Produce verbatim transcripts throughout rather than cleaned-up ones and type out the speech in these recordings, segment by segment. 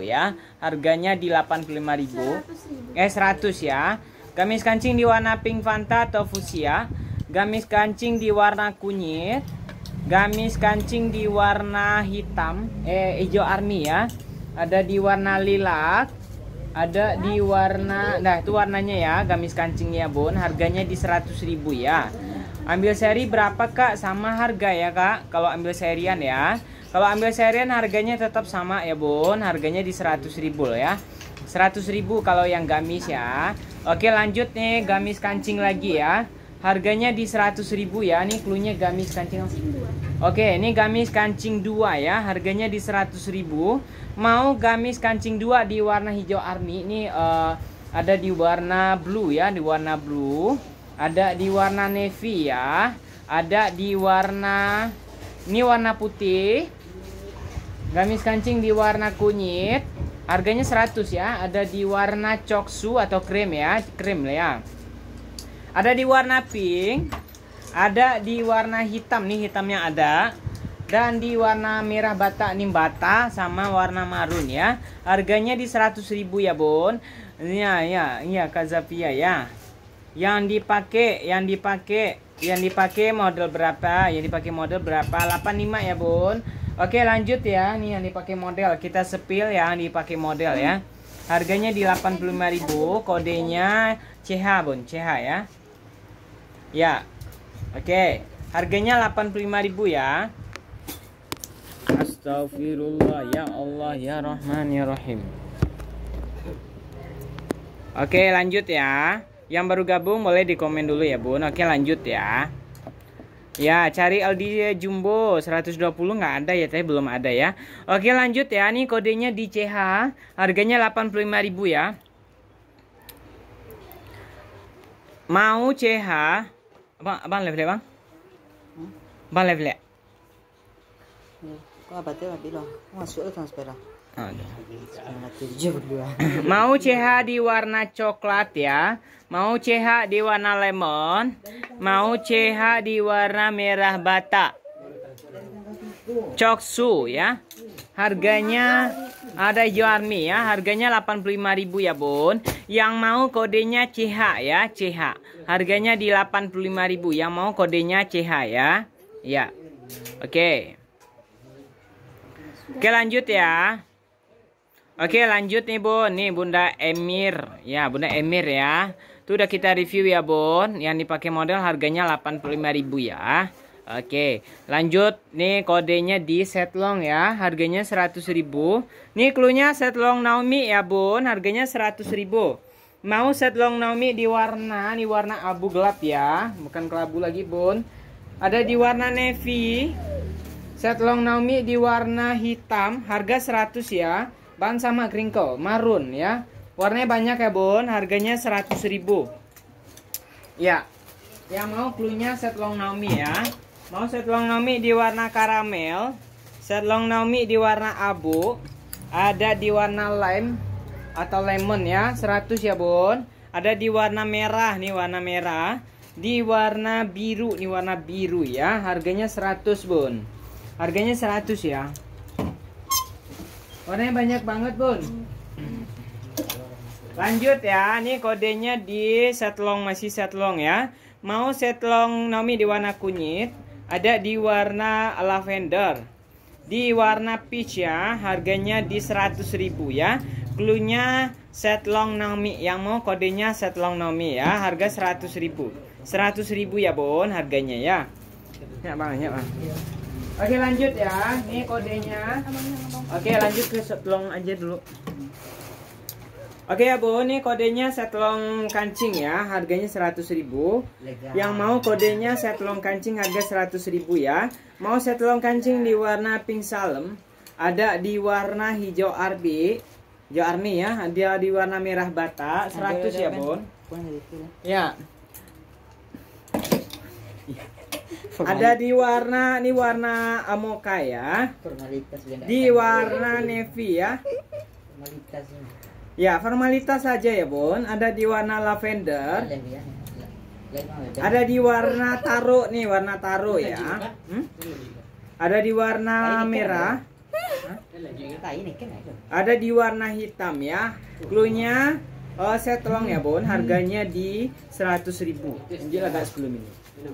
ya. Harganya di delapan puluh lima ribu. Eh seratus ya. Gamis kancing di warna pink Fanta atau fuchsia. Gamis kancing di warna kunyit. Gamis kancing di warna hitam, eh hijau army ya. Ada di warna lilac. Ada di warna, nah itu warnanya ya, gamis kancingnya Bun. Harganya di seratus ribu ya. Ambil seri berapa Kak? Sama harga ya Kak. Kalau ambil serian ya. Kalau ambil serian harganya tetap sama ya Bun. Harganya di seratus ribu loh ya. seratus ribu kalau yang gamis ya. Oke lanjut nih, gamis kancing lagi ya. Harganya di seratus ribu ya. Ini cluenya gamis kancing. Oke, ini gamis kancing dua ya. Harganya di seratus ribu. Mau gamis kancing dua di warna hijau army. Ini uh, ada di warna blue ya, di warna blue. Ada di warna navy ya. Ada di warna, ini warna putih. Gamis kancing di warna kunyit. Harganya seratus ya. Ada di warna coksu atau krem ya, krem ya. Ada di warna pink. Ada di warna hitam, nih hitamnya ada. Dan di warna merah bata, nih bata sama warna marun ya. Harganya di seratus ribu ya Bun. Ya ya, iya Kak Zafia ya. Yang dipakai, yang dipakai, yang dipakai model berapa? Yang dipakai model berapa? delapan puluh lima ya Bun. Oke lanjut ya. Nih yang dipakai model, kita sepil yang dipakai model ya. Harganya di delapan puluh lima ribu. Kodenya C H Bun, C H ya. Ya. Oke, harganya delapan puluh lima ribu ya. Astagfirullah ya Allah ya Rahman ya Rahim. Oke lanjut ya. Yang baru gabung boleh di komen dulu ya Bun. Oke lanjut ya. Ya cari L D Jumbo seratus dua puluh nggak ada ya, tapi belum ada ya. Oke lanjut ya. Nih kodenya di C H. Harganya delapan puluh lima ribu ya. Mau C H. Abang, abang level bang? Bang level. Kok abadnya bilang masuk itu sepeda. Aduh. Mau C H di warna coklat ya. Mau C H di warna lemon. Mau C H di warna merah bata. Coksu ya. Harganya ada hijau army ya. Harganya delapan puluh lima ribu ya Bun. Yang mau kodenya C H ya, C H. Harganya di delapan puluh lima ribu. Yang mau kodenya C H ya. Ya. Oke. Oke lanjut ya. Oke lanjut nih Bun. Nih Bunda Emir. Ya Bunda Emir ya. Itu udah kita review ya Bun. Yang dipakai model harganya delapan puluh lima ribu ya. Oke lanjut. Nih kodenya di setlong ya. Harganya seratus ribu. Nih cluenya setlong Naomi ya Bun. Harganya seratus ribu. Mau setlong Naomi di warna, nih warna abu gelap ya. Bukan kelabu lagi Bun. Ada di warna navy. Setlong Naomi di warna hitam. Harga seratus ya. Bahan sama crinkle, marun ya. Warnanya banyak ya Bun. Harganya seratus ribu. Ya. Yang mau cluenya setlong Naomi ya. Mau setlong Naomi di warna karamel. Setlong Naomi di warna abu. Ada di warna lime atau lemon ya. seratus ya Bun. Ada di warna merah, nih warna merah. Di warna biru, nih warna biru ya. Harganya seratus Bun. Harganya seratus ya. Warnanya banyak banget Bun. Lanjut ya. Nih kodenya di setlong, masih setlong ya. Mau setlong Naomi di warna kunyit. Ada di warna lavender. Di warna peach ya. Harganya di seratus ribu ya. Cluenya setlong Naomi. Yang mau kodenya setlong Naomi ya. Harga seratus ribu. seratus ribu ya Bun harganya ya. Ya Bang, ya Bang. Oke lanjut ya. Ini kodenya. Oke lanjut ke setlong aja dulu. Oke ya Bun, ini kodenya setlong kancing ya. Harganya seratus ribu. Yang mau kodenya setlong kancing harga seratus ribu ya. Mau setlong kancing di warna pink salem. Ada di warna hijau army. Hijau army ya. Dia di warna merah bata. seratus ya Bun. Ya. Ada di warna, ini warna mocha ya. Di warna navy ya. Ya, formalitas saja ya Bun. Ada di warna lavender. Ada di warna taro nih, warna taro ya. Hmm? Ada di warna merah. Nah, ini kan itu. Ada di warna hitam ya. Cluenya uh, set telong ya Bun, harganya di seratus ribu. Ini agak sepuluh mili.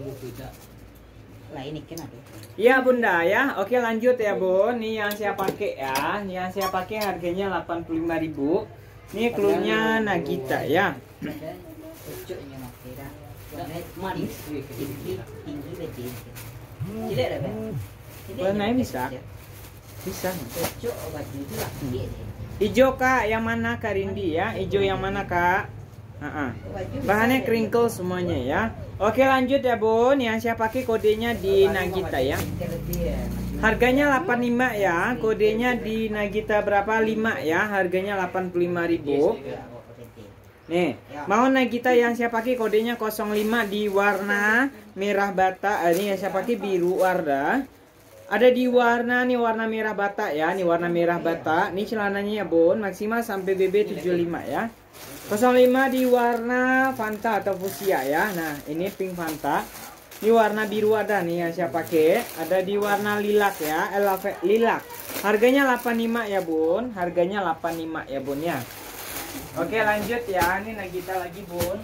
Lah ini kan ada. Iya Bunda ya. Oke lanjut ya Bun. Nih yang saya pakai ya. Nih yang saya pakai harganya delapan puluh lima ribu. Nih cluenya Nagita ya. Pucuknya makira. Manis, tinggi, tinggi betul. Tidak ada kan? Warnanya bisa. Bisa. Pucuk baju itu lah. Ijo Kak, yang mana Kak Rindi ya? Ijo yang mana Kak? Uh-uh. Bahannya crinkle semuanya ya. Oke lanjut ya Bun. Yang saya pakai kodenya di Nagita ya. Harganya delapan puluh lima ya. Kodenya di Nagita berapa? lima ya. Harganya delapan puluh lima ribu. Nih, mau Nagita yang saya pakai kodenya nol lima di warna merah bata. Ini yang saya pakai biru warna. Ada di warna nih warna merah bata ya. Nih warna merah bata. Nih celananya ya Bun, maksimal sampai B B tujuh puluh lima ya. nol lima di warna Fanta atau fuchsia ya. Nah, ini pink Fanta. Ini warna biru ada nih yang saya pakai. Ada di warna lilac ya, eh, lilac. Harganya delapan puluh lima ya Bun. Harganya delapan puluh lima ya Bun ya. Oke lanjut ya, ini Nagita lagi Bun.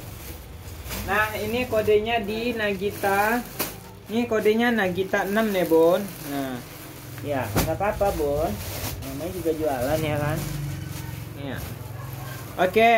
Nah ini kodenya di Nagita. Ini kodenya Nagita enam nih Bun. Nah ya nggak apa-apa Bun, namanya juga jualan ya kan ya. Oke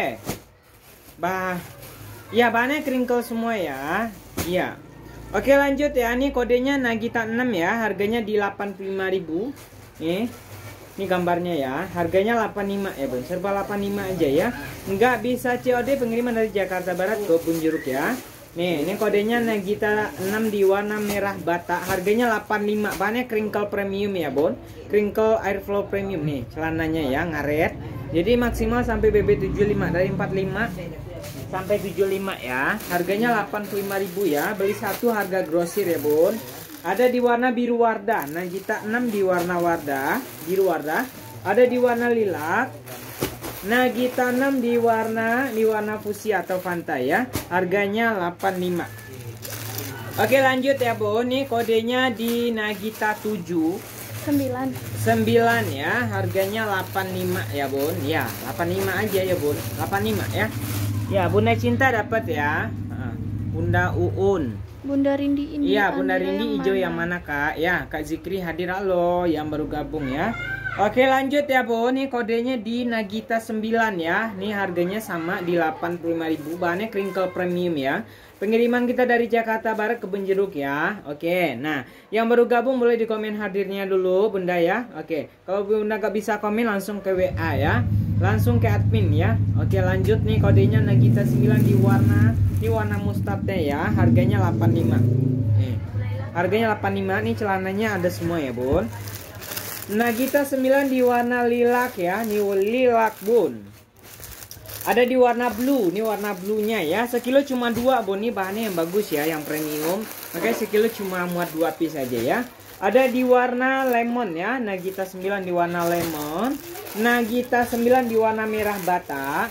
bah ya bahannya crinkle semua ya. Iya. Oke lanjut ya, ini kodenya Nagita enam ya. Harganya di delapan puluh lima ribu. Nih Ini gambarnya ya, harganya delapan puluh lima ya Bun, serba delapan puluh lima aja ya. Nggak bisa C O D pengiriman dari Jakarta Barat ke Punjuruk ya. Nih, ini kodenya Nagita enam di warna merah bata, harganya delapan puluh lima. Bahannya crinkle premium ya Bun, crinkle airflow premium nih, celananya ya, ngaret. Jadi maksimal sampai B B tujuh puluh lima, dari empat puluh lima sampai tujuh puluh lima ya. Harganya delapan puluh lima ribu ya, beli satu harga grosir ya Bun. Ada di warna biru wardah, Nagita enam di warna wardah, biru wardah. Ada di warna lilac, Nagita enam di warna di warna fuchsia atau Fanta ya. Harganya delapan puluh lima. Oke lanjut ya Bun, nih kodenya di Nagita tujuh. sembilan. sembilan ya, harganya delapan puluh lima ya Bun. Ya, delapan puluh lima aja ya Bun. delapan puluh lima ya. Ya, Bunda Cinta dapat ya. Bunda Uun. Bunda Rindi ini. Iya, Bunda Rindi hijau yang mana Kak? Ya, Kak Zikri hadir, halo yang baru gabung ya. Oke lanjut ya Bun, nih kodenya di Nagita sembilan ya. Nih harganya sama di delapan puluh lima ribu, bahannya crinkle premium ya. Pengiriman kita dari Jakarta Barat ke Punjuruk ya. Oke, nah yang baru gabung boleh di komen hadirnya dulu Bunda ya. Oke, kalau Bunda gak bisa komen langsung ke W A ya, langsung ke admin ya. Oke lanjut, nih kodenya Nagita sembilan di warna di warna mustardnya ya. Harganya delapan puluh lima. Nih, harganya delapan puluh lima. Nih celananya ada semua ya Bun. Nagita sembilan di warna lilac ya. Nih lilac Bun. Ada di warna blue, ini warna blue-nya ya. Sekilo cuma dua Bun, ini bahannya yang bagus ya, yang premium. Makanya sekilo cuma muat dua piece aja ya. Ada di warna lemon ya, Nagita sembilan di warna lemon. Nagita sembilan di warna merah bata.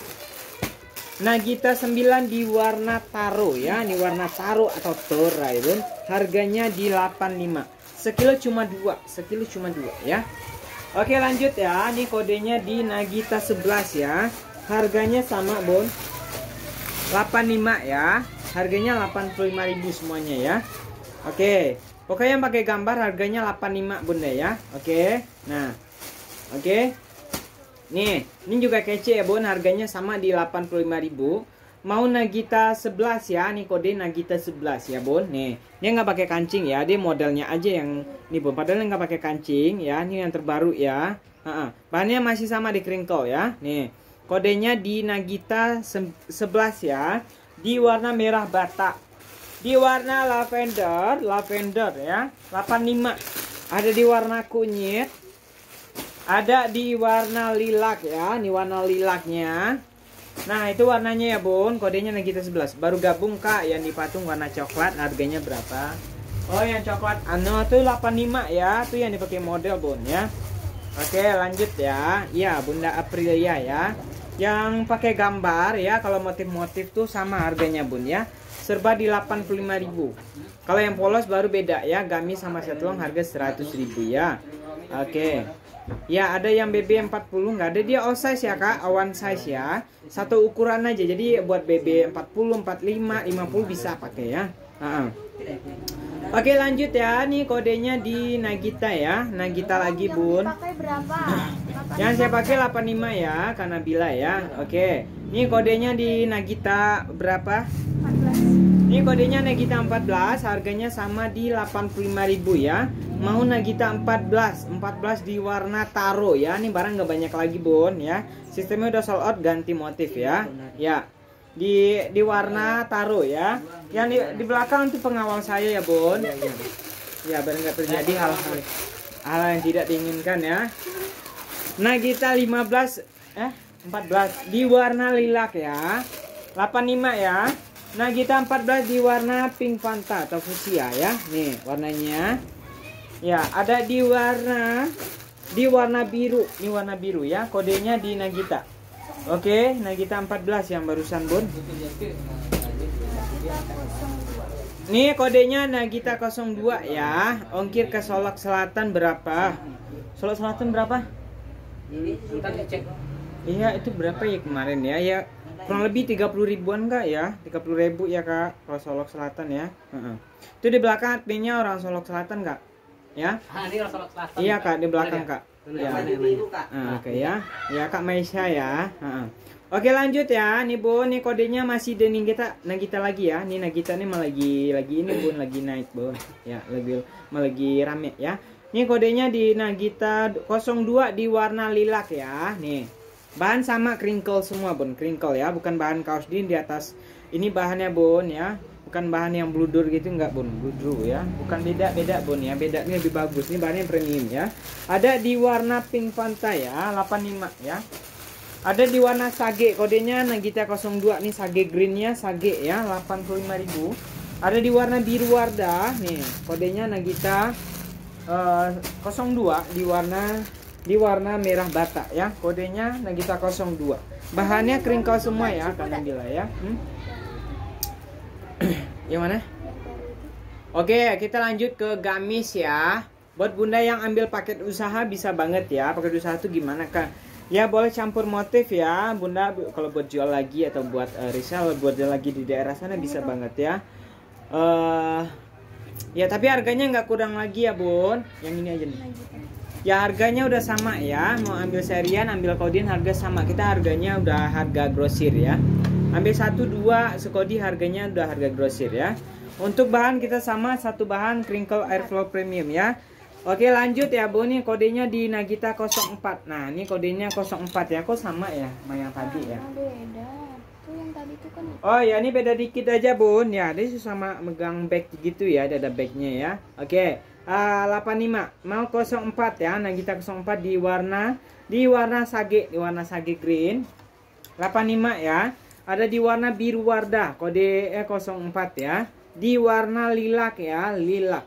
Nagita sembilan di warna taro ya, ini warna taro atau tora itu. Harganya di delapan puluh lima. Sekilo cuma dua, sekilo cuma dua ya. Oke lanjut ya, ini kodenya di Nagita sebelas ya. Harganya sama Bun, delapan puluh lima ya. Harganya delapan puluh lima ribu semuanya ya. Oke, pokoknya yang pakai gambar harganya delapan puluh lima Bunda ya. Oke, nah oke. Nih, ini juga kece ya Bun, harganya sama di delapan puluh lima ribu. Mau Nagita sebelas ya, nih kode Nagita sebelas ya Bun. Nih, dia nggak pakai kancing ya, dia modelnya aja yang nih Bun, padahal nggak pakai kancing ya. Ini yang terbaru ya. Ha-ha. Bahannya masih sama di crinkle ya. Nih, kodenya di Nagita sebelas ya, di warna merah bata, di warna lavender, lavender ya, delapan puluh lima. Ada di warna kunyit, ada di warna lilac ya, ini warna lilacnya. Nah itu warnanya ya Bun, kodenya Nagita sebelas. Baru gabung Kak, yang di patung warna coklat, harganya berapa? Oh yang coklat ano tuh delapan puluh lima ya, tuh yang dipakai model Bun ya. Oke lanjut ya, ya Bunda Aprilia ya, yang pakai gambar ya. Kalau motif-motif tuh sama harganya Bun ya, serba di delapan puluh lima ribu. Kalau yang polos baru beda ya, gamis sama setlong harga seratus ribu ya. Oke Ya, ada yang B B empat puluh, nggak ada, dia all size ya Kak, one size ya. Satu ukuran aja. Jadi buat B B empat puluh, empat puluh lima, lima puluh bisa pakai ya. Uh-uh. Oke, lanjut ya. Nih kodenya di Nagita ya. Nagita lagi, Bun. Pakai berapa? Yang saya pakai delapan puluh lima ya, karena Bila ya. Oke. Nih kodenya di Nagita berapa? empat belas. Ini kodenya Nagita empat belas, harganya sama di delapan puluh lima ribu ya. Mau Nagita empat belas, empat belas di warna taro ya. Ini barang nggak banyak lagi, Bun ya. Sistemnya udah sold out, ganti motif ya. Ya. Di di warna taro ya. Yang di, di belakang itu pengawal saya ya, Bun. Ya, ya. Ya, biar nggak terjadi hal-hal hal yang tidak diinginkan ya. Nagita lima belas eh empat belas di warna lilac ya. delapan puluh lima ya. Nagita empat belas di warna pink Fanta atau fuchsia ya. Nih warnanya. Ya, ada di warna di warna biru. Ini warna biru ya. Kodenya di Nagita. Oke, Nagita empat belas yang barusan, Bun. Nih kodenya Nagita nol dua ya. Ongkir ke Solok Selatan berapa? Solok Selatan berapa? Iya, itu berapa ya kemarin ya? Ya kurang lebih tiga puluh ribuan Kak ya. tiga puluh ribu ya Kak kalau Solok Selatan ya. Uh-uh. Itu di belakang adminnya orang Solok Selatan Kak. Ya? Ah, ini orang Solok Selatan. Iya Kak, di belakang Kak. Ya, Ya. biru Kak. Ah, Oke ya. Ya Kak Maisha ya. Uh-uh. Oke, lanjut ya. Nih Bun, nih kodenya masih di Nagita, Nagita lagi ya. Nih Nagita nih malah lagi lagi ini Bun, lagi naik Bun. Ya, lagi malah lagi rame ya. Nih kodenya di Nagita nol dua di warna lilac ya. Nih. Bahan sama, crinkle semua, Bun. Crinkle ya, bukan bahan kaos din di atas. Ini bahannya, Bun ya. Bukan bahan yang bludur gitu enggak, Bun. Bludur ya. Bukan beda-beda, Bun ya. Beda ini lebih bagus. Ini bahannya premium ya. Ada di warna pink Fanta ya, delapan puluh lima ya. Ada di warna sage, kodenya Nagita nol dua nih, sage greennya sage ya, delapan puluh lima ribu. Ada di warna biru Wardah nih, kodenya Nagita uh, nol dua di warna di warna merah bata ya, kodenya Nagita nol dua. Bahannya crinkle semua ya, karena Bila ya. Hmm? Yang mana? Oke, kita lanjut ke gamis ya. Buat bunda yang ambil paket usaha bisa banget ya. Paket usaha tuh gimana Kak? Ya boleh campur motif ya Bunda, kalau buat jual lagi atau buat uh, resell, buat jual lagi di daerah sana bisa banget ya. uh, Ya tapi harganya nggak kurang lagi ya Bun. Yang ini aja nih. Ya harganya udah sama ya. Mau ambil serian, ambil kodin harga sama. Kita harganya udah harga grosir ya. Ambil satu dua sekodi harganya udah harga grosir ya. Untuk bahan kita sama, satu bahan crinkle airflow premium ya. Oke lanjut ya Bu, nih kodenya di Nagita nol empat. Nah ini kodenya nol empat ya, kok sama ya sama yang tadi ya. Beda. Tuh yang tadi tuh kan. Oh ya ini beda dikit aja Bun. Ya dia sama megang bag gitu ya, ada bagnya ya. Oke uh, delapan puluh lima mau nol empat ya, Nagita nol empat di warna di warna sage, di warna sage green. delapan puluh lima ya. Ada di warna biru Wardah, kode eh, nol empat ya. Di warna lilac ya, lilac.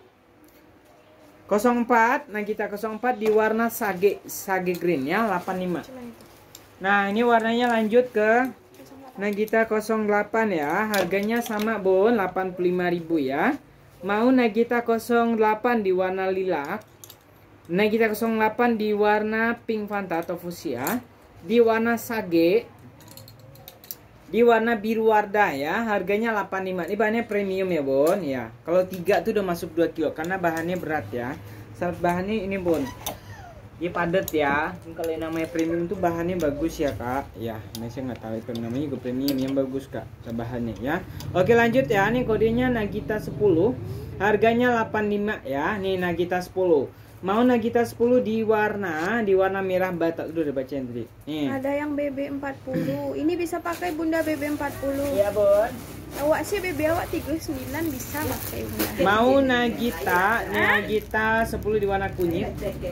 nol empat, Nagita nol empat di warna sage, sage green ya, delapan puluh lima. Nah, ini warnanya lanjut ke Nagita nol delapan ya. Harganya sama, Bun, delapan puluh lima ribu ya. Mau Nagita nol delapan di warna lilac. Nagita nol delapan di warna pink Fanta atau fuchsia. Di warna sage. Di warna biru Wardah ya, harganya delapan puluh lima. Ini bahannya premium ya Bun ya. Kalau tiga tuh udah masuk dua kilo karena bahannya berat ya. Syarat bahannya ini Bun, ini padat ya. Ini kalau yang namanya premium tuh bahannya bagus ya Kak. Ya, ini saya nggak tahu itu namanya juga premium yang bagus Kak, bahannya ya. Oke lanjut ya, ini kodenya Nagita sepuluh. Harganya delapan puluh lima ya. Nih Nagita sepuluh. Mau Nagita sepuluh di warna di warna merah bata. Udah udah bacain tadi. Nih. Ada yang B B empat puluh. Ini bisa pakai Bunda B B empat puluh. Iya, Bun. Awak sih B B awak tiga puluh sembilan bisa pakai Bunda. Mau Nagita, Nagita sepuluh di warna kunyit.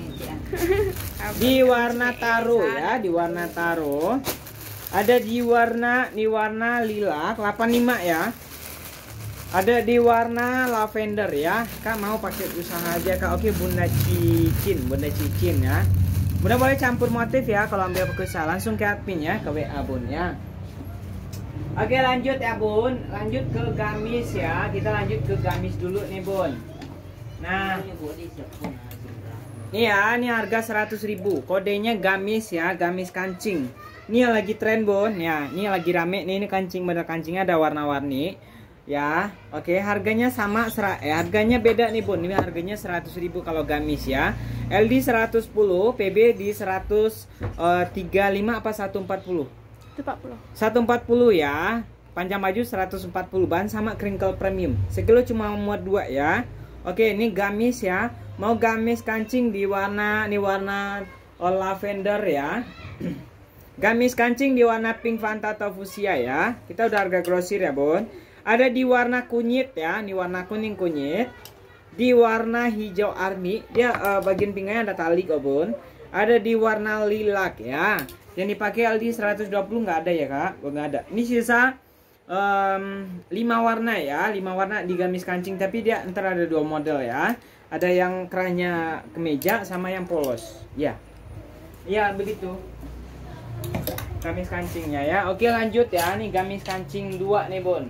Di warna taro ya, di warna taro. Ada di warna di warna lilac delapan puluh lima ya. Ada di warna lavender ya. Kak mau pakai usaha aja Kak. Oke Bunda Cicin, Bunda Cicin ya. Bunda boleh campur motif ya kalau ambil pakai usaha. Langsung ke admin ya, ke W A Bun ya. Oke lanjut ya Bun. Lanjut ke gamis ya. Kita lanjut ke gamis dulu nih Bun. Nah Nih ya, ini harga seratus ribu. Kodenya gamis ya, gamis kancing. Ini yang lagi tren, Bon. Ya, ini lagi rame nih, ini kancing, bener kancingnya ada warna-warni. Ya, oke, harganya sama, sera eh, harganya beda nih, Bon. Ini harganya seratus ribu kalau gamis ya. L D seratus sepuluh, P B di seratus tiga puluh lima apa seratus empat puluh? seratus empat puluh ya. Panjang baju seratus empat puluh, bahan sama crinkle premium. Segelo cuma muat dua ya. Oke, ini gamis ya. Mau gamis kancing di warna ini warna oh, lavender ya. Gamis kancing di warna pink Fanta atau fuchsia ya. Kita udah harga grosir ya, Bon. Ada di warna kunyit ya, ini warna kuning kunyit. Di warna hijau army, dia uh, bagian pinggangnya ada tali kok, Bon. Ada di warna lilac ya. Yang dipakai L D seratus dua puluh nggak ada ya, Kak? Oh, nggak ada. Ini sisa um, lima warna ya, lima warna di gamis kancing, tapi dia ntar ada dua model ya. Ada yang kerannya kemeja sama yang polos. Ya. Ya, begitu. Gamis kancingnya ya. Oke, lanjut ya. Nih gamis kancing dua nih, Bon.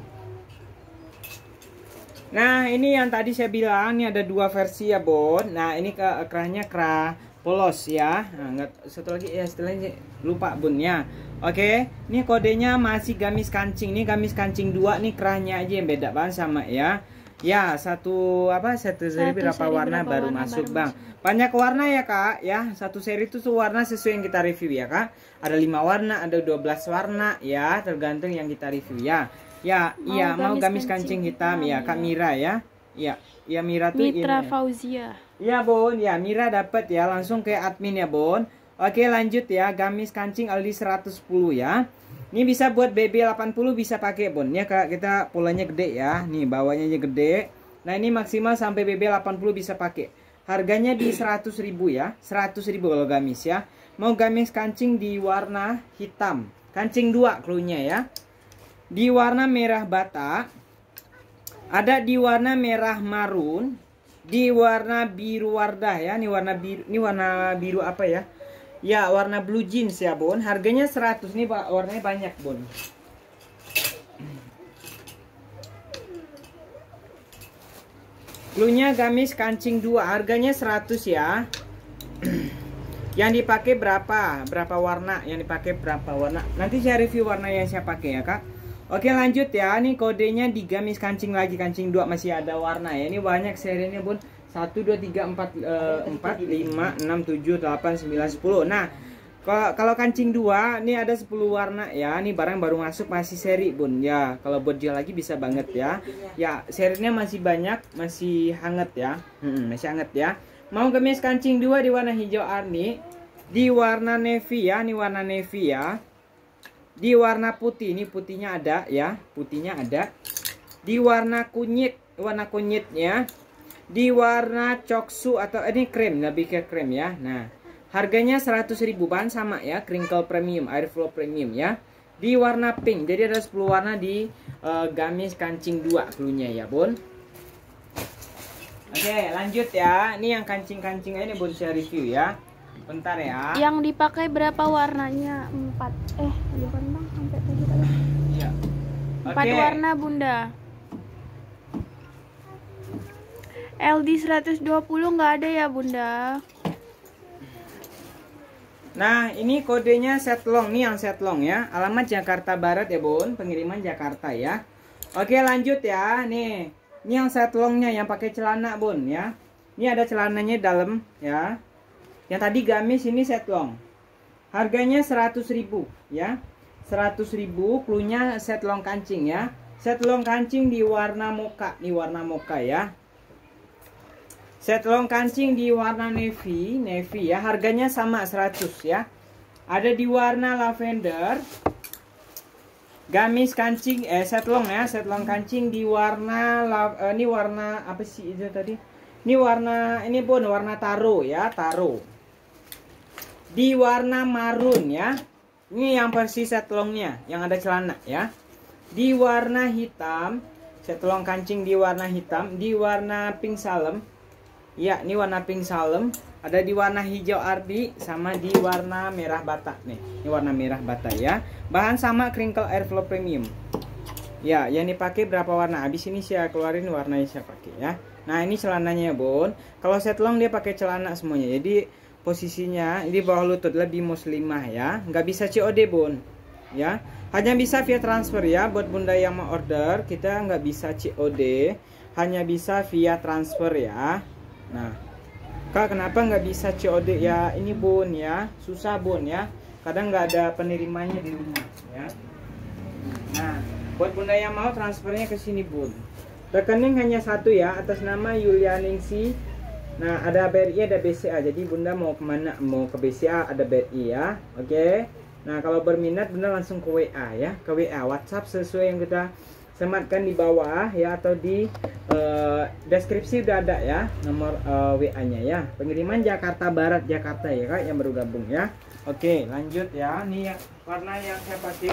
Nah, ini yang tadi saya bilang, ini ada dua versi ya, Bon. Nah, ini ke kerannya kera polos ya. Nah, enggak, satu lagi ya, setelahnya lupa, Bun ya. Oke, ini kodenya masih gamis kancing. Ini gamis kancing dua nih, kerahnya aja yang beda, Bang, sama ya. Ya, satu apa? Satu seri berapa seri warna berapa baru warna masuk, baru Bang. Masuk. Banyak warna ya, Kak, ya. Satu seri itu tuh warna sesuai yang kita review ya, Kak. Ada lima warna, ada dua belas warna ya, tergantung yang kita review ya. Ya, mau iya, gamis mau gamis kancing, kancing hitam ya, Kak Mira ya. Iya, ya Mira tuh Mitra ini. Fauzia. Iya, Bon, ya Mira dapat ya, langsung ke admin ya, Bon. Oke, lanjut ya, gamis kancing L D seratus sepuluh ya. Ini bisa buat B B delapan puluh, bisa pakai, Bon. Ya, Kak, kita polanya gede ya. Nih, bawahnya aja gede. Nah, ini maksimal sampai B B delapan puluh bisa pakai. Harganya di seratus ribu ya. seratus ribu kalau gamis ya. Mau gamis kancing di warna hitam. Kancing dua cluenya ya. Di warna merah bata. Ada di warna merah marun. Di warna biru wardah ya. Ini warna biru, ini warna biru apa ya? Ya, warna blue jeans ya, Bon. Harganya seratus. Nih warnanya banyak, Bon. Cluenya gamis kancing dua, harganya seratus ya. Yang dipakai berapa? Berapa warna? Yang dipakai berapa warna? Nanti saya review warna yang saya pakai ya, Kak. Oke, lanjut ya. Ini kodenya di gamis kancing lagi, kancing dua masih ada warna ya. Ini banyak serinya, Bun. satu, dua, tiga, empat, empat, lima, enam, tujuh, delapan, sembilan, sepuluh. Nah, kalau kancing dua, ini ada sepuluh warna ya. Ini barang baru masuk, masih seri, Bun. Ya, kalau buat jual lagi bisa banget ya. Ya, serinya masih banyak, masih hangat ya. Hmm, masih hangat ya. Mau gamis kancing dua di warna hijau army, di warna navy ya, ini warna navy ya. Di warna putih, ini putihnya ada ya, putihnya ada. Di warna kunyit, warna kunyitnya. Di warna coksu atau ini krem, lebih ke krem ya. Nah, harganya seratus ribu, bahan sama ya, crinkle premium, airflow premium ya. Di warna pink, jadi ada sepuluh warna di uh, gamis kancing dua cluenya ya, Bun. Oke, lanjut ya. Ini yang kancing-kancing ini Bun saya review ya. Bentar ya. Yang dipakai berapa warnanya? Empat. Eh, bukan Bang, sampai tadi tadi. Iya. Empat Oke. warna, Bunda. L D seratus dua puluh nggak ada ya, Bunda. Nah, ini kodenya set long nih, yang set long ya. Alamat Jakarta Barat ya, Bun. Pengiriman Jakarta ya. Oke, lanjut ya. Nih, ini yang set longnya yang pakai celana, Bun ya. Ini ada celananya dalam ya. Yang tadi gamis, ini set long. Harganya seratus ribu ya. seratus ribu, cluenya set long kancing ya. Set long kancing di warna mocha, di warna mocha ya. Set long kancing di warna navy, navy ya. Harganya sama seratus ya. Ada di warna lavender. Gamis kancing eh set long ya, set long kancing di warna eh, ini warna apa sih itu tadi? Ini warna ini Bun, warna taro ya, taro. Di warna marun ya. Ini yang versi set longnya, yang ada celana ya. Di warna hitam, set long kancing di warna hitam, di warna pink salem. Ya, ini warna pink salem, ada di warna hijau ardi sama di warna merah bata nih. Ini warna merah bata ya. Bahan sama crinkle airflow premium. Ya, yang dipakai berapa warna? Habis ini saya keluarin warna yang saya pakai ya. Nah ini celananya ya bun. Kalau set long dia pakai celana semuanya. Jadi posisinya di bawah lutut, lebih muslimah ya. Nggak bisa C O D bun. Ya, hanya bisa via transfer ya. Buat bunda yang mau order, kita nggak bisa C O D, hanya bisa via transfer ya. Nah, kak kenapa nggak bisa C O D ya? Ini bun ya, susah bun ya. Kadang nggak ada penerimanya di rumah ya. Nah, buat bunda yang mau transfernya ke sini bun. Rekening hanya satu ya, atas nama Yulianingsi. Nah, ada B R I, ada B C A. Jadi bunda mau kemana? Mau ke B C A, ada B R I ya. Oke. Nah, kalau berminat bunda langsung ke W A ya, ke W A WhatsApp sesuai yang kita sematkan di bawah ya, atau di uh, deskripsi udah ada ya nomor uh, W A-nya ya. Pengiriman Jakarta Barat, Jakarta ya kak yang baru gabung ya. Oke, lanjut ya. Nih warna yang saya pakai.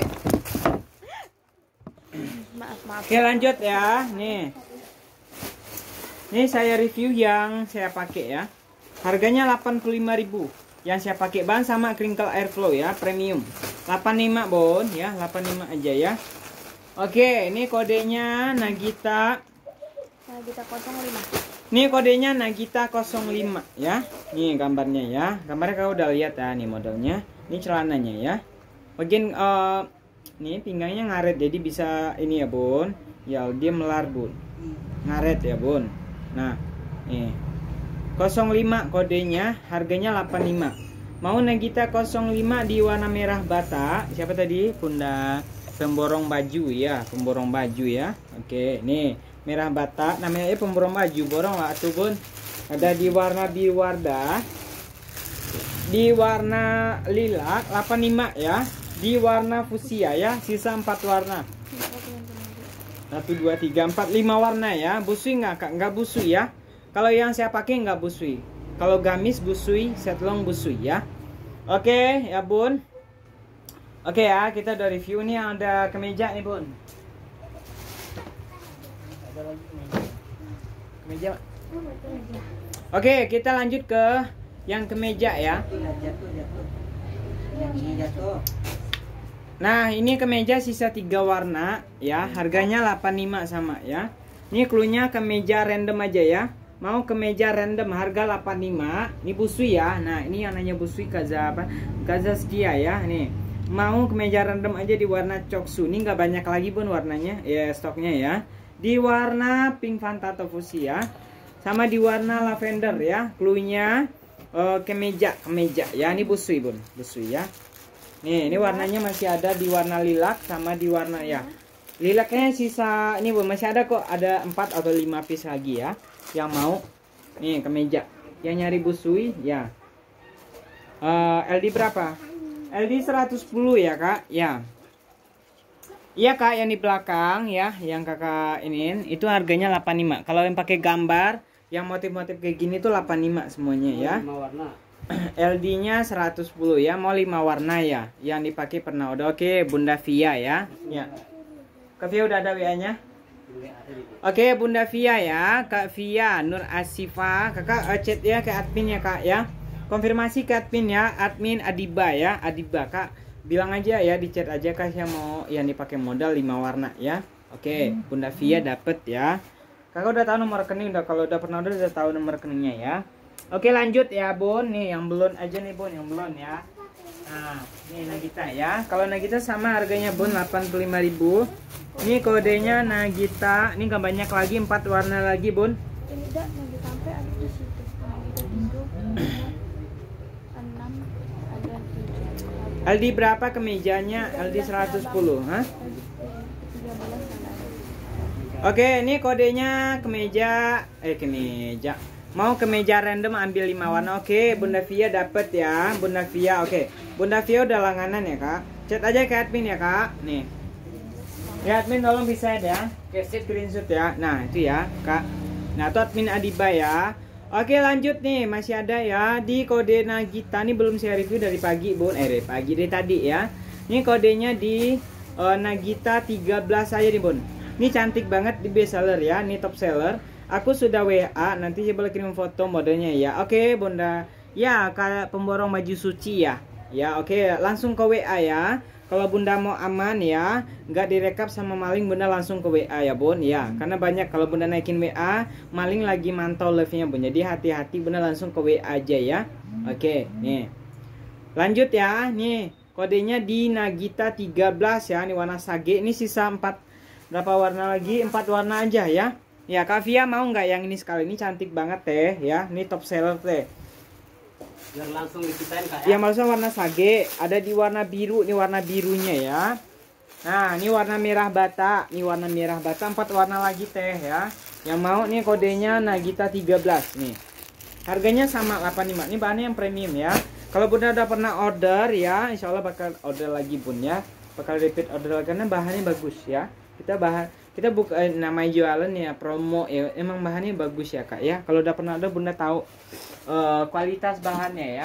Maaf, maaf. Oke, lanjut ya. Nih. Nih saya review yang saya pakai ya. Harganya delapan puluh lima ribu. Yang saya pakai bahan sama crinkle airflow ya, premium. delapan puluh lima bon ya, delapan puluh lima aja ya. Oke, ini kodenya Nagita. Nagita nol lima. Ini kodenya Nagita nol lima ya. Nih gambarnya ya. Gambarnya kau udah lihat ya, nih modelnya. Ini celananya ya. Bagian uh, nih pinggangnya ngaret, jadi bisa ini ya bun. Ya dia melar bun. Ngaret ya bun. Nah, nih nol lima kodenya, harganya delapan puluh lima. Mau Nagita nol lima di warna merah bata. Siapa tadi? Bunda pemborong baju ya, pemborong baju ya. Oke, nih merah bata, namanya pemborong baju, borong lah tuh bun. Ada di warna biru wardah, di warna lilac delapan puluh lima ya, di warna fuchsia ya, sisa empat warna. satu dua tiga empat lima warna ya. Busui nggak kak? Nggak busui ya. Kalau yang saya pakai nggak busui. Kalau gamis busui, set long busui ya. Oke ya bun. Oke ya, kita udah review nih, yang ada kemeja nih bun. Ada lagi kemeja. Oke, kita lanjut ke yang kemeja ya. Nah ini kemeja sisa tiga warna ya, harganya delapan puluh lima sama ya. Ini cluenya kemeja random aja ya. Mau kemeja random harga delapan puluh lima. Ini busui ya. Nah ini yang nanya busui kaza apa? Kazaskia ya. Nih mau kemeja random aja di warna coksu. Ini nggak banyak lagi pun warnanya ya, stoknya ya. Di warna pink Fanta atau fuchsia, sama di warna lavender ya. Cluenya uh, kemeja kemeja ya. Ini busui bun, busui ya. Nih ini warnanya masih ada di warna lilac sama di warna ya. Lilacnya sisa ini bun, masih ada kok, ada empat atau lima piece lagi ya. Yang mau nih kemeja, yang nyari busui ya. Uh, L D berapa? L D seratus sepuluh ya kak ya. Iya kak, yang di belakang ya, yang kakak ini itu harganya delapan puluh lima. Kalau yang pakai gambar yang motif-motif kayak gini tuh delapan puluh lima semuanya ya. L D-nya seratus sepuluh ya, mau lima warna ya. Yang dipakai pernah udah. Oke, Bunda Via ya. Ya. Kak Via udah ada W A-nya? Oke, Bunda Via ya, Kak Via Nur Asifa. Kakak uh, chat ya ke admin ya kak ya. Konfirmasi ke admin ya, admin Adiba ya, Adiba kak. Bilang aja ya, di chat aja kak yang mau yang dipakai modal lima warna ya. Oke, Bunda Via dapet ya. Kakak udah tahu nomor rekening, udah kalau udah pernah udah, udah tahu nomor rekeningnya ya. Oke lanjut ya bun, nih yang belum aja nih bun, yang belum ya. Nah, ini Nagita ya. Kalau Nagita sama harganya bun delapan puluh lima ribu. Ini kodenya Nagita, ini gak banyak lagi, empat warna lagi bun. Tidak, Nagita sampai ada di situ. Nagita tujuh, enam, ada tujuh. L D berapa kemejanya? L D seratus sepuluh, hah? Oke, ini kodenya kemeja, eh kemeja. Mau kemeja random ambil lima warna. Oke, Bunda Via dapat ya, Bunda Via. Oke, Bunda Via udah langganan ya kak. Chat aja ke admin ya kak. Nih, ya admin tolong bisa ya. Oke, screenshot ya. Nah itu ya kak. Nah itu admin Adiba ya. Oke lanjut nih, masih ada ya di kode Nagita. Ini belum saya review dari pagi bun, eh dari pagi dari tadi ya. Ini kodenya di uh, Nagita tiga belas aja nih bun. Ini cantik banget di best seller ya, ini top seller. Aku sudah W A, nanti saya boleh kirim foto modelnya ya. Oke Bunda, ya kayak pemborong baju suci ya. Ya oke, langsung ke W A ya. kalau bunda mau aman ya, nggak direkap sama maling, bunda langsung ke W A ya bun ya. Karena banyak kalau bunda naikin W A, maling lagi mantau live-nya bun. Jadi hati-hati, bunda langsung ke W A aja ya. Oke, nih. Lanjut ya, nih kodenya di Nagita tiga belas ya. Ini warna sage, ini sisa empat. Berapa warna lagi? empat warna aja ya. Ya Kak Via mau nggak yang ini sekali? Ini cantik banget teh ya. Ini top seller teh. Biar langsung diciptain Kak ya. Ya maksudnya warna sage, ada di warna biru, ini warna birunya ya. Nah, ini warna merah bata, ini warna merah bata, empat warna lagi teh ya. Yang mau nih kodenya Nagita tiga belas nih. Harganya sama delapan puluh lima. Ini bahannya yang premium ya. Kalau bunda udah pernah order ya, insya Allah bakal order lagi bun ya. Bakal repeat order lagi karena bahannya bagus ya. Kita bahan kita buka eh, namanya jualan ya, promo ya, emang bahannya bagus ya Kak ya. Kalau udah pernah order bunda tahu uh, kualitas bahannya ya.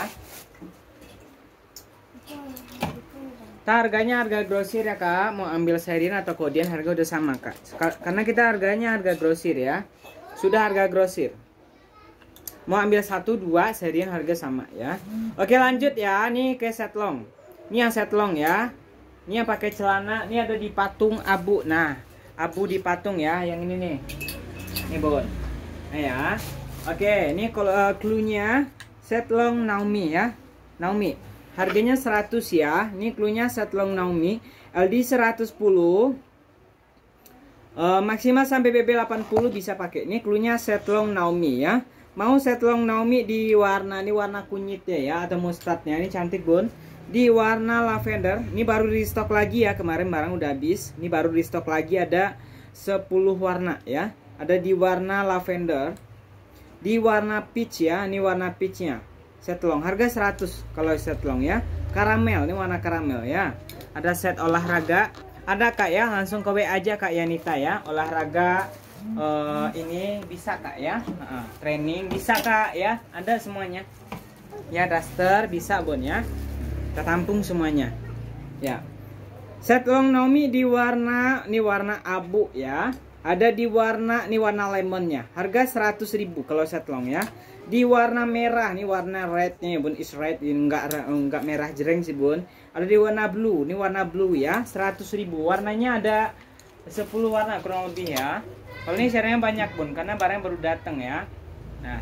Nah, harganya harga grosir ya Kak. Mau ambil serian atau kodian harga udah sama Kak. Karena kita harganya harga grosir ya. Sudah harga grosir. Mau ambil satu dua serian harga sama ya. Oke lanjut ya. Nih ke set long. Ini yang set long ya. Ini yang pakai celana. Ini ada di patung abu. Nah, abu di patung ya. Yang ini nih. Nih bun. Nah ya. Oke, ini kalau uh, cluenya set long Naomi ya. Naomi. Harganya seratus ya. Ini cluenya set long Naomi. L D seratus sepuluh. Uh, maksimal sampai B B delapan puluh bisa pakai. Ini cluenya set long Naomi ya. Mau set long Naomi di warna ini warna kunyitnya ya atau mustardnya. Ini cantik bun. Di warna lavender. Ini baru di stok lagi ya. Kemarin barang udah habis. Ini baru di stok lagi ada sepuluh warna ya. Ada di warna lavender. Di warna peach ya. Ini warna peachnya. Set long. Harga seratus kalau set long ya. Karamel. Ini warna karamel ya. Ada set olahraga. Ada Kak ya. Langsung ke W A aja Kak Yanita ya. Olahraga. Uh, ini bisa Kak ya. Uh, training bisa Kak ya. Ada semuanya. Ya daster bisa bun ya. Kita tampung semuanya ya. Set long Naomi di warna ini warna abu ya. Ada di warna ini warna lemonnya. Harga seratus ribu kalau set long ya. Di warna merah ini warna rednya bun, is red, enggak enggak merah jereng sih bun. Ada di warna blue, ini warna blue ya, seratus ribu. Warnanya ada sepuluh warna kurang lebih ya. Kalau ini serinya banyak bun karena barang baru datang ya. Nah.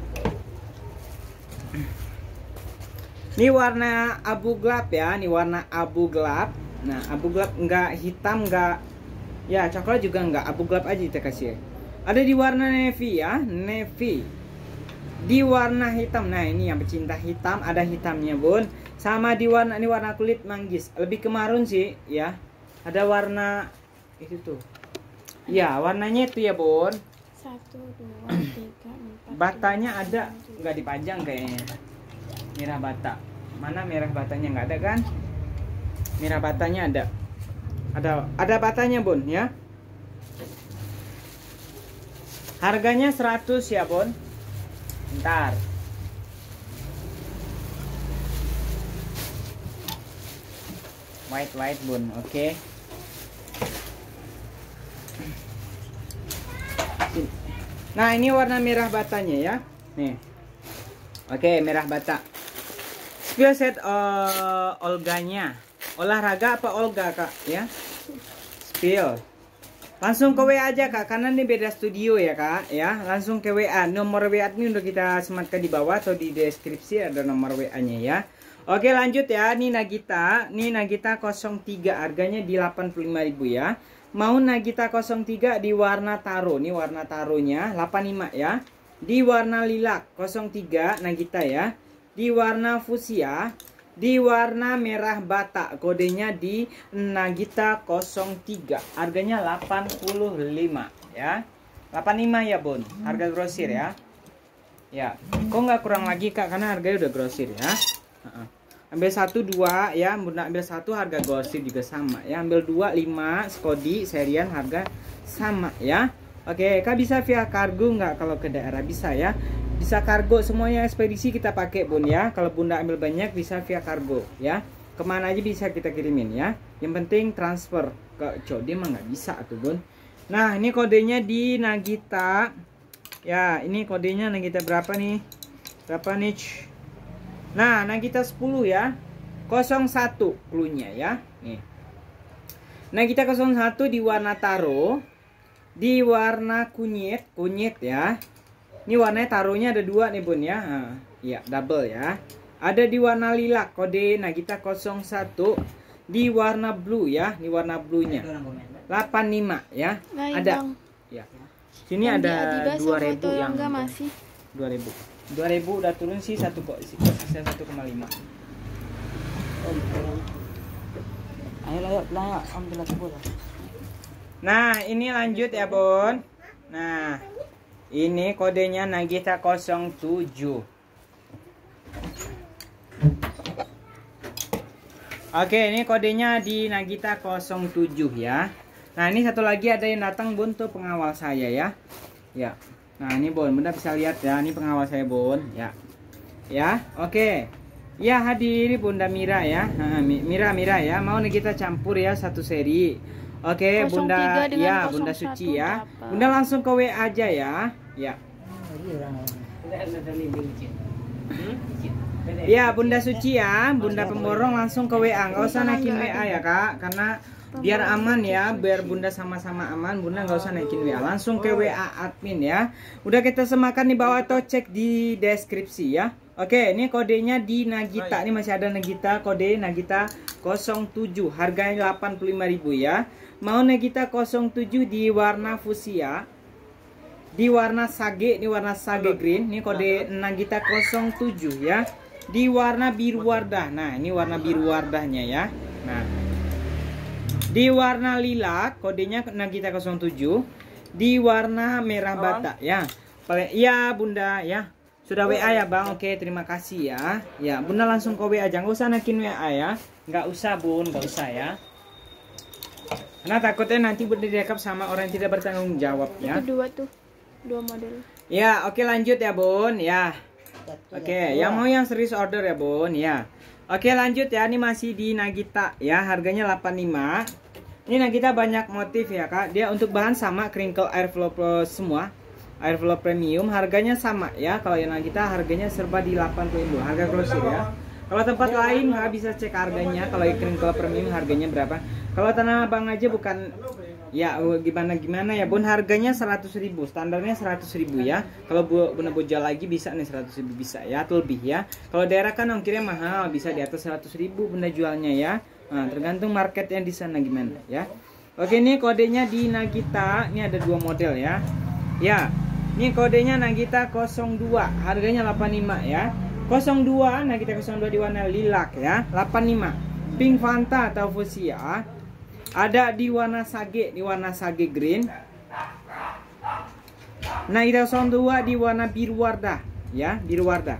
Ini warna abu gelap ya, ini warna abu gelap. Nah, abu gelap enggak hitam, enggak ya coklat juga enggak, abu gelap aja kita kasih. Ada di warna navy ya, navy. Di warna hitam. Nah, ini yang pecinta hitam, ada hitamnya, Bun. Sama di warna ini warna kulit manggis, lebih ke marun sih ya. Ada warna itu tuh. Ya, warnanya itu ya, Bun. Satu, dua, tiga, empat. Batanya ada, nggak dipajang kayaknya. Merah bata. Mana merah batanya nggak ada kan? Merah batanya ada. Ada ada batanya, Bun, ya. Harganya seratus ya, Bun. Bentar. White white, Bun. Oke. Okay. Nah, ini warna merah batanya ya. Nih. Oke, okay, merah bata. Spill set uh, Olganya. Olahraga apa Olga, Kak, ya? Spill. Langsung ke W A aja, Kak, karena ini beda studio ya, Kak, ya. Langsung ke W A. Nomor W A ini udah kita sematkan di bawah atau di deskripsi ada nomor W A-nya ya. Oke, lanjut ya. Ini Nagita, ini Nagita nol tiga, harganya di delapan puluh lima ribu ya. Mau Nagita nol tiga di warna taro. Ini warna taronya delapan puluh lima ya. Di warna lilac nol tiga Nagita ya. Di warna fuchsia, di warna merah bata, kodenya di Nagita nol tiga, harganya delapan puluh lima ya. delapan puluh lima ya, Bun, harga grosir ya. Ya, kok nggak kurang lagi, Kak, karena harganya udah grosir ya. uh-uh. Ambil satu dua ya, Bunda ambil satu harga grosir juga sama ya. Ambil dua lima Skodi serian harga sama ya. Oke, Kak, bisa via kargo nggak kalau ke daerah? Bisa ya. Bisa kargo, semuanya ekspedisi kita pakai, Bun ya. Kalau Bunda ambil banyak bisa via kargo ya. Kemana aja bisa kita kirimin ya. Yang penting transfer ke Code mah nggak bisa tuh, Bun. Nah, ini kodenya di Nagita. Ya, ini kodenya Nagita berapa nih? Berapa nih? Nah, Nagita sepuluh ya. nol satu cluenya ya. Nih. Nagita nol satu di warna taro, di warna kunyit, kunyit ya. Ini warnanya taruhnya ada dua nih bun ya. Nah, ya double ya. Ada di warna lilac, kode Nagita nol satu di warna blue ya. Ini warna blue-nya. delapan puluh lima ya. Nah, ada. Bang. Ya. Sini Yang di ada Adidas dua foto ribu yang enggak masih. dua ribu. dua ribu udah turun sih satu kok sih. Sisa satu koma lima. Ayo lah, yuk, lah, yuk. Ambil lagi bola. Nah, ini lanjut ya, Bun. Nah, ini kodenya Nagita nol tujuh. Oke, ini kodenya di Nagita nol tujuh ya. Nah, ini satu lagi ada yang datang Bun tuh pengawal saya ya. Ya. Nah, ini Bun, Bunda bisa lihat ya, ini pengawal saya Bun, ya. Ya, oke. Ya, hadir Bunda Mira ya. Nah, Mira Mira ya, mau nih kita campur ya satu seri. Oke, Bunda ya, Bunda Suci ya. Dapat. Bunda langsung ke W A aja ya. Ya. Ya, Bunda Suci ya, Bunda Pemborong langsung ke W A. Nggak usah naikin W A ya, Kak, karena biar aman ya, biar Bunda sama-sama aman. Bunda nggak usah naikin W A, langsung ke W A admin ya. Udah kita semakan di bawah atau cek di deskripsi ya. Oke, ini kodenya di Nagita. Ini masih ada Nagita, kode Nagita nol tujuh. Harganya delapan puluh lima ribu ya. Mau Nagita nol tujuh di warna fuchsia, di warna sage, ini warna sage green. Ini kode Nagita nol tujuh ya. Di warna biru wardah. Nah, ini warna biru wardahnya ya. Nah, di warna lilac, kodenya Nagita nol tujuh. Di warna merah bata ya. Iya, Bunda ya. Sudah W A ya Bang, oke terima kasih ya. Ya Bunda langsung ke W A aja, nggak usah naikin W A ya. Nggak usah Bun, nggak usah ya. Karena takutnya nanti Bunda direkap sama orang yang tidak bertanggung jawab ya. Itu dua tuh, dua model. Ya oke lanjut ya Bun ya. Oke yang mau yang serius order ya Bun ya. Oke lanjut ya, ini masih di Nagita ya, harganya delapan puluh lima. Ini Nagita banyak motif ya Kak. Dia untuk bahan sama, crinkle airflow semua. Airflow premium harganya sama ya. Kalau yang Nagita harganya serba di delapan puluh ribu, harga grosir ya. Kalau tempat lain nggak bisa cek harganya. Kalau crinkle premium harganya berapa. Kalau Tanah Abang aja bukan ya gimana gimana ya Bun, harganya seratus ribu, standarnya seratus ribu ya. Kalau Bunda Boja lagi bisa nih seratus ribu bisa ya, atau lebih ya. Kalau daerah kan ongkirnya mahal, bisa di atas seratus ribu Bunda jualnya ya. Nah, tergantung market yang di sana gimana ya. Oke, ini kodenya di Nagita, ini ada dua model ya. Ya. Ini kodenya Nagita nol dua, harganya delapan puluh lima ya. nol dua, Nagita nol dua di warna lilac ya, delapan puluh lima. Pink Fanta atau fuchsia. Ada di warna sage, di warna sage green. Nagita nol dua di warna biru wardah ya, biru wardah.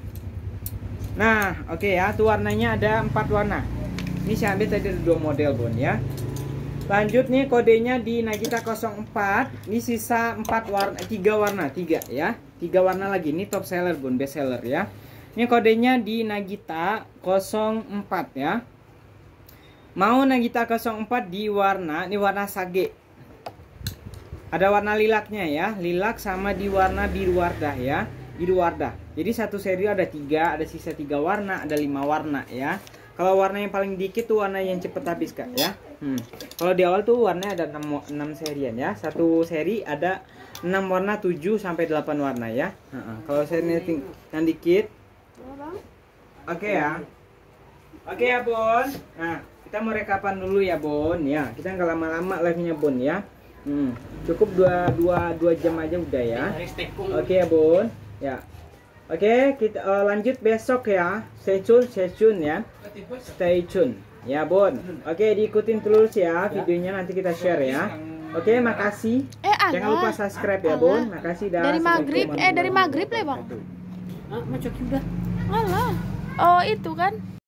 Nah, oke okay ya, tuh warnanya ada empat warna. Ini saya ambil tadi ada dua model Bun ya. Lanjut nih kodenya di Nagita nol empat. Ini sisa empat warna, tiga warna, tiga ya. Tiga warna lagi. Ini top seller Bun, best seller ya. Ini kodenya di Nagita nol empat ya. Mau Nagita nol empat di warna, ini warna sage. Ada warna lilaknya ya, lilac sama di warna biru wardah ya, biru wardah. Jadi satu seri ada tiga, ada sisa tiga warna, ada lima warna ya. Kalau warna yang paling dikit tuh warna yang cepet habis Kak ya. Hmm. Kalau di awal tuh warnanya ada enam serian ya. Satu seri ada enam warna, tujuh sampai delapan warna ya. Uh -uh. Kalau seri yang dikit. Oke okay ya. Oke okay ya Bun. Nah, kita mau rekapan dulu ya Bun ya. Kita nggak lama-lama live-nya Bun ya. Hmm. Cukup dua, dua, dua jam aja udah ya. Oke okay ya Bun. Ya. Oke, okay, kita uh, lanjut besok ya. Stay tune, stay tune ya. Stay tune. Ya, Bun. Oke, okay, diikutin terus ya videonya, nanti kita share ya. Oke, okay, makasih. Eh, jangan lupa subscribe ya, Bun. Makasih dah. Dari maghrib, eh dari maghrib lah, Bang. Ah, macam udah. Alah. Oh, itu kan.